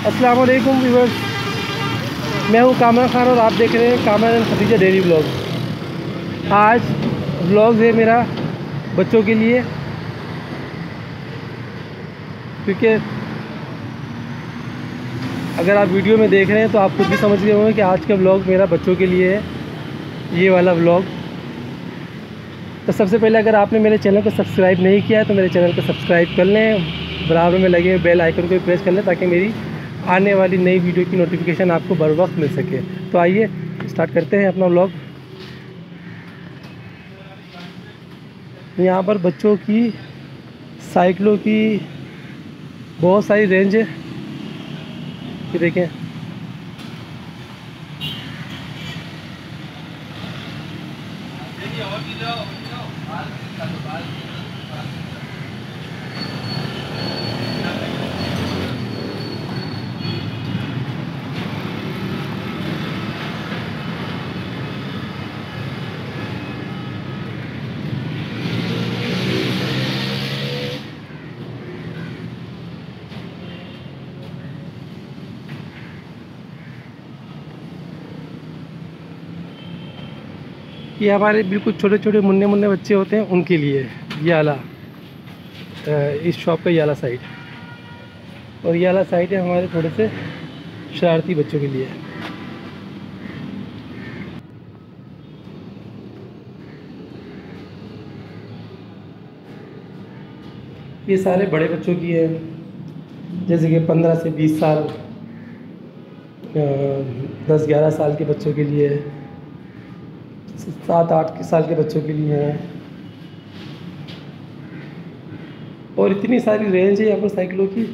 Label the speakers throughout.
Speaker 1: अस्सलाम वालेकुम व्यूअर्स, मैं हूं कामरान खान और आप देख रहे हैं Kamran and Khadija daily vlog. आज व्लॉग है मेरा बच्चों के लिए, क्योंकि अगर आप वीडियो में देख रहे हैं तो आप खुद भी समझ गए होंगे कि आज का व्लॉग मेरा बच्चों के लिए है, ये वाला व्लॉग। तो सबसे पहले अगर आपने मेरे चैनल को सब्सक्राइब नहीं किया है तो मेरे चैनल को सब्सक्राइब कर लें, बराबर में लगे बेल आइकन को प्रेस कर लें ताकि मेरी आने वाली नई वीडियो की नोटिफिकेशन आपको बर वक्त मिल सके। तो आइए स्टार्ट करते हैं अपना व्लॉग। यहाँ पर बच्चों की साइकिलों की बहुत सारी रेंज है, ये देखें। ये हमारे बिल्कुल छोटे छोटे मुन्ने मुन्ने बच्चे होते हैं उनके लिए ये आला, इस शॉप का ये आला साइड, और ये आला साइड है हमारे थोड़े से शरारती बच्चों के लिए। ये सारे बड़े बच्चों की है, जैसे कि 15 से 20 साल, 10-11 साल के बच्चों के लिए, 7-8 साल के बच्चों के लिए है, और इतनी सारी रेंज है यहाँ पर साइकिलों की।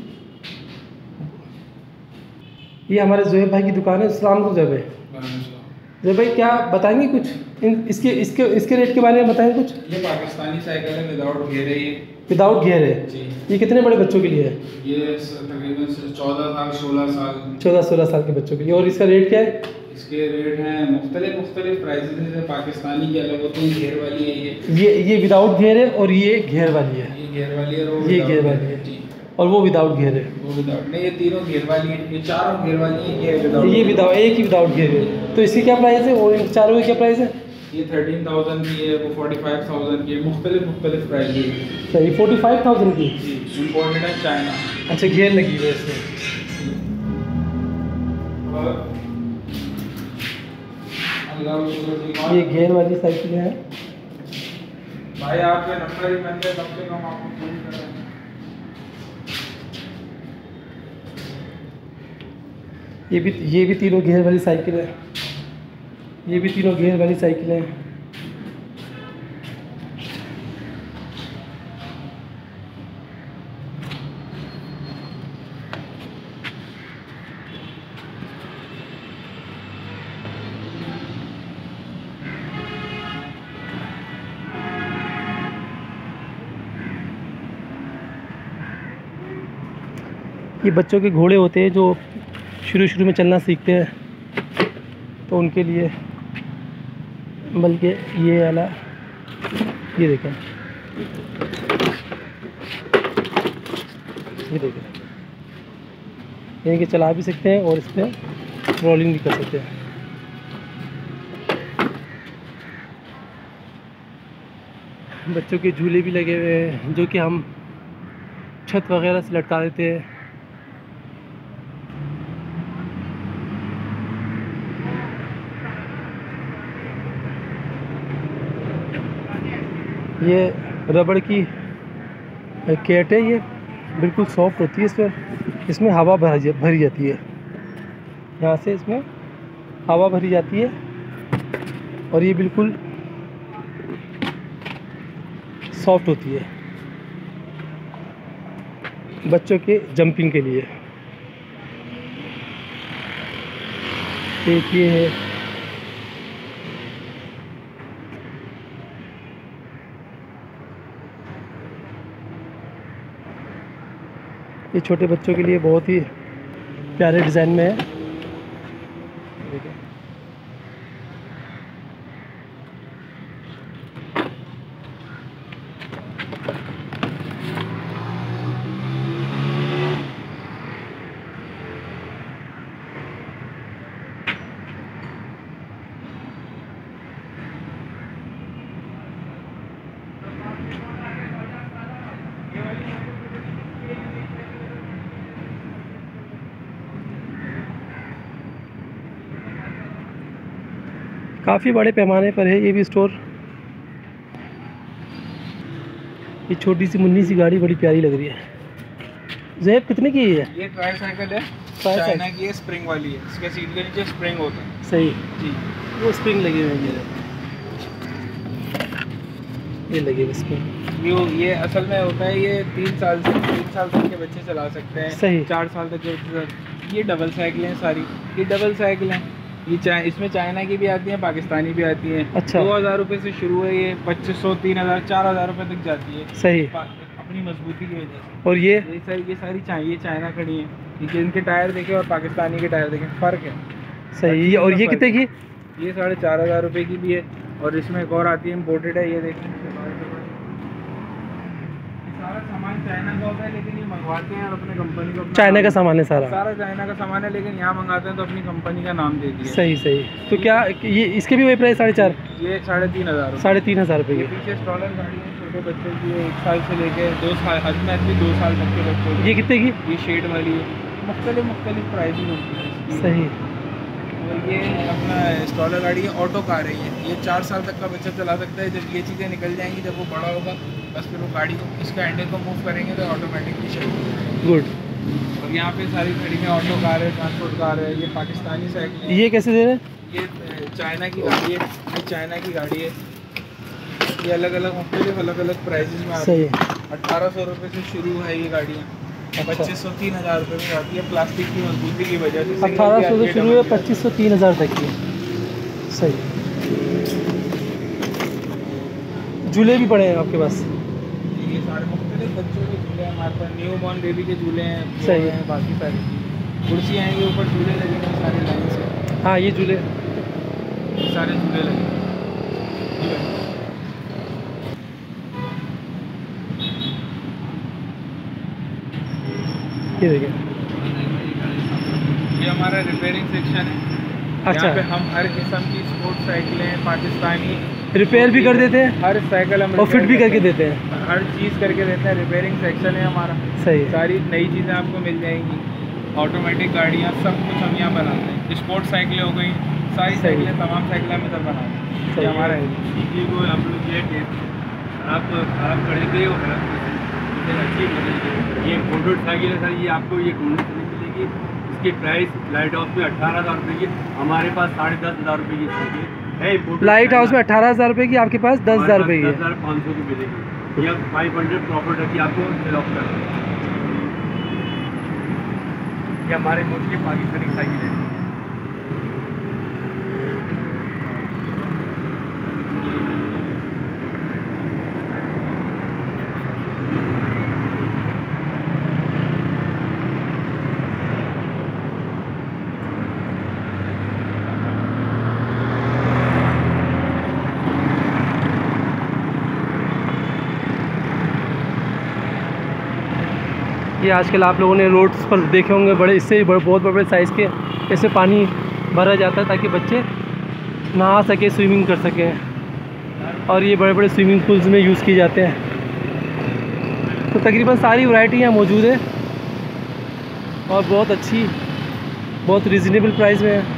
Speaker 1: ये हमारे ज़ोहैब भाई की दुकान है। अस्सलाम वालेकुम ज़ोहैब भाई, क्या बताएंगे कुछ इसके इसके इसके रेट के बारे में बताएं कुछ।
Speaker 2: ये पाकिस्तानी साइकिल है, विदाउट गियर है। ये
Speaker 1: विदाउट गियर है
Speaker 2: जी।
Speaker 1: ये कितने बड़े बच्चों के लिए है?
Speaker 2: ये तकरीबन 14 साल 16 साल
Speaker 1: 14-16 साल के बच्चों के लिए। और इसका रेट क्या है?
Speaker 2: इसके रेट हैं मुख्तलिफ प्राइसेस हैं। पाकिस्तानी की अलग होती है, घेर वाली है।
Speaker 1: ये विदाउट घेर है और ये घेर वाली है।
Speaker 2: ये घेर वाली है और
Speaker 1: ये घेर वाली है
Speaker 2: जी।
Speaker 1: और वो विदाउट घेर है।
Speaker 2: वो विदाउट नहीं, ये तीनों घेर वाली है, ये चारों घेर वाली है। ये विदाउट,
Speaker 1: ये विदाउट, एक ही विदाउट घेर है। तो इसकी क्या प्राइस है और इन चारों की क्या प्राइस है?
Speaker 2: ये 13,000 की है, वो 45,000 की है। मुख्तलिफ प्राइस है।
Speaker 1: सही, 45,000 की
Speaker 2: जी, इम्पोर्टेड है चाइना।
Speaker 1: अच्छा, घेर लगी हुई है इसमें। ये घेर वाली साइकिल है
Speaker 2: भाई। आपके नंबर ही बन गए, कम से कम आपको फोन करें।
Speaker 1: ये भी तीनों घेर वाली साइकिल है। ये भी तीनों घेर वाली साइकिल है। ये बच्चों के घोड़े होते हैं जो शुरू में चलना सीखते हैं, तो उनके लिए। बल्कि ये वाला, ये देखें, ये देखें, यानी कि चला भी सकते हैं और इस पर रोलिंग भी कर सकते हैं। बच्चों के झूले भी लगे हुए हैं जो कि हम छत वगैरह से लटका देते हैं। ये रबड़ की कैट है, ये बिल्कुल सॉफ्ट होती है। इसमें हवा भरी जाती है, यहाँ से इसमें हवा भरी जाती है और ये बिल्कुल सॉफ्ट होती है बच्चों के जंपिंग के लिए। एक ये है, ये छोटे बच्चों के लिए बहुत ही प्यारे डिज़ाइन में है। काफ़ी बड़े पैमाने पर है ये भी स्टोर। ये छोटी सी मुन्नी सी गाड़ी बड़ी प्यारी लग रही है। ज़ैब कितने की है?
Speaker 2: ये ट्राई साइकिल है, चाइना की है, स्प्रिंग वाली है। इसके सीट के नीचे स्प्रिंग होता है।
Speaker 1: सही
Speaker 2: जी,
Speaker 1: वो स्प्रिंग लगे हुए हैं, ये लगे हुए स्प्रिंग।
Speaker 2: ये असल में होता है, ये 3 साल तक के बच्चे चला सकते हैं।
Speaker 1: सही।
Speaker 2: 4 साल तक के। ये डबल साइकिल हैं सारी, ये डबल साइकिल हैं। ये इसमें चाइना की भी आती हैं, पाकिस्तानी भी आती हैं।
Speaker 1: अच्छा।
Speaker 2: 2000 रुपये से शुरू है, ये 2500, 3000, 4000 रुपये तक जाती है।
Speaker 1: सही।
Speaker 2: अपनी मजबूती की वजह से।
Speaker 1: और ये
Speaker 2: सारी चाहिए चाइना खड़ी हैं। ये इनके टायर देखें और पाकिस्तानी के टायर देखें, फ़र्क है।
Speaker 1: सही। और ये कितने की?
Speaker 2: ये 4500 रुपये की भी है। और इसमें एक और आती है, इम्पोर्टेड है। ये देखें, सारा सामान चाइना का होता है, लेकिन ये मंगवाते हैं और अपने कंपनी को।
Speaker 1: चाइना का सामान है सारा?
Speaker 2: सारा चाइना का सामान है, लेकिन यहाँ मंगाते हैं तो अपनी कंपनी का नाम दे दिया।
Speaker 1: सही सही। तो क्या ये इसके भी वही प्राइस 4.5?
Speaker 2: ये 3500।
Speaker 1: 3500 रुपये की।
Speaker 2: पीछे स्टॉलर गाड़ी है, छोटे बच्चों की है, 1 साल से लेके 2 साल, हद में भी 2 साल तक के बच्चों की।
Speaker 1: ये कितने की?
Speaker 2: ये शेड वाली है, मुख्तलिफ प्राइसिंग होती है।
Speaker 1: सही।
Speaker 2: और ये अपना स्टॉलर गाड़ी है, ऑटो कार है। ये 4 साल तक का बच्चा चला सकता है। जब ये चीज़ें निकल जाएंगी, जब वो बड़ा होगा, बस फिर वो गाड़ी को, इसका हैंडल को मूव करेंगे तो ऑटोमेटिकली चलेगी।
Speaker 1: गुड।
Speaker 2: और यहाँ पे सारी खड़ी में ऑटो कार है, ट्रांसपोर्ट कार है। ये पाकिस्तानी साइकिल है।
Speaker 1: ये कैसे दे रहे हैं?
Speaker 2: ये चाइना की गाड़ी है, ये चाइना की गाड़ी है। ये अलग अलग प्राइसेस में आती है। 1800 रुपये से शुरू है ये गाड़ियाँ। 2500, 3000 रुपये में आती है, प्लास्टिक की मजबूती की वजह से।
Speaker 1: 1800 से शुरू है, 2500, 3000 तक की। सही। झूले भी पड़े हैं आपके पास?
Speaker 2: ये सारे मुख्तलिफ बच्चों के झूले हैं हमारे पास। न्यू बॉर्न बेबी के झूले हैं।
Speaker 1: सही
Speaker 2: है। बाकी सारी कुर्सी आएंगी, ऊपर झूले लगेंगे सारे लाइन से।
Speaker 1: हाँ, ये झूले
Speaker 2: सारे झूले लगेंगे।
Speaker 1: ये देखिए,
Speaker 2: ये हमारा रिपेयरिंग सेक्शन है।
Speaker 1: अच्छा।
Speaker 2: यहाँ पे हम हर किस्म की स्पोर्ट्स साइकिलें, पाकिस्तानी
Speaker 1: रिपेयर भी कर देते हैं?
Speaker 2: हर साइकिल हम
Speaker 1: और फिट भी करके देते हैं?
Speaker 2: हर चीज़ करके देते हैं। रिपेयरिंग सेक्शन है हमारा।
Speaker 1: सही।
Speaker 2: सारी नई चीज़ें आपको मिल जाएंगी, ऑटोमेटिक गाड़ियाँ, सब कुछ हम यहाँ बनाते हैं। स्पोर्ट्स साइकिलें हो गई, सारी साइकिलें, तमाम साइकिलें हम इधर बनाते हैं। ये हमारा है।
Speaker 3: को हम लोग ये आप खरीदे हो अच्छी मिलेगी। ये फोटो साइकिल है सर, ये आपको ये ढूंढने से नहीं मिलेगी। इसकी प्राइस लाइट हाउस में 18,000 रुपये की, हमारे पास 10,500 रुपये की साइकिल है।
Speaker 1: लाइट हाउस में 18,000 रुपये की, आपके पास 10,000 रुपये की?
Speaker 3: 10,500 की मिलेगी। यह 500 प्रॉफिट रखी आपको लॉक कर। ये हमारे मुल्क की पाकिस्तानी साइकिल है।
Speaker 1: ये आजकल आप लोगों ने रोड्स पर देखे होंगे, बड़े इससे भी बहुत बड़े साइज़ के इसमें पानी भरा जाता है ताकि बच्चे नहा सके, स्विमिंग कर सकें। और ये बड़े बड़े स्विमिंग पूल्स में यूज़ किए जाते हैं। तो तकरीबन सारी वैरायटी यहाँ मौजूद है और बहुत अच्छी, बहुत रीज़नेबल प्राइस में है।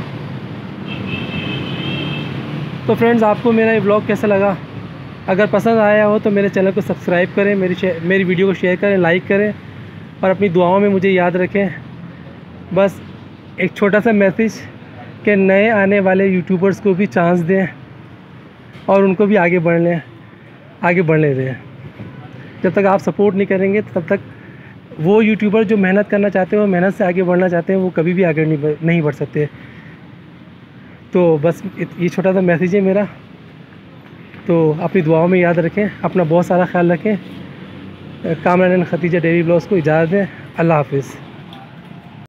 Speaker 1: तो फ्रेंड्स, आपको मेरा ये ब्लॉग कैसा लगा? अगर पसंद आया हो तो मेरे चैनल को सब्सक्राइब करें, मेरी वीडियो को शेयर करें, लाइक करें और अपनी दुआओं में मुझे याद रखें। बस एक छोटा सा मैसेज कि नए आने वाले यूट्यूबर्स को भी चांस दें और उनको भी आगे बढ़ने दें। जब तक आप सपोर्ट नहीं करेंगे तब तक वो यूट्यूबर जो मेहनत करना चाहते हैं, वो मेहनत से आगे बढ़ना चाहते हैं, वो कभी भी आगे नहीं बढ़ सकते। तो बस ये छोटा सा मैसेज है मेरा। तो अपनी दुआओं में याद रखें, अपना बहुत सारा ख्याल रखें। कामरान खतीजा डेली ब्लॉग्स को इजाज़त दें। अल्लाह हाफिज़।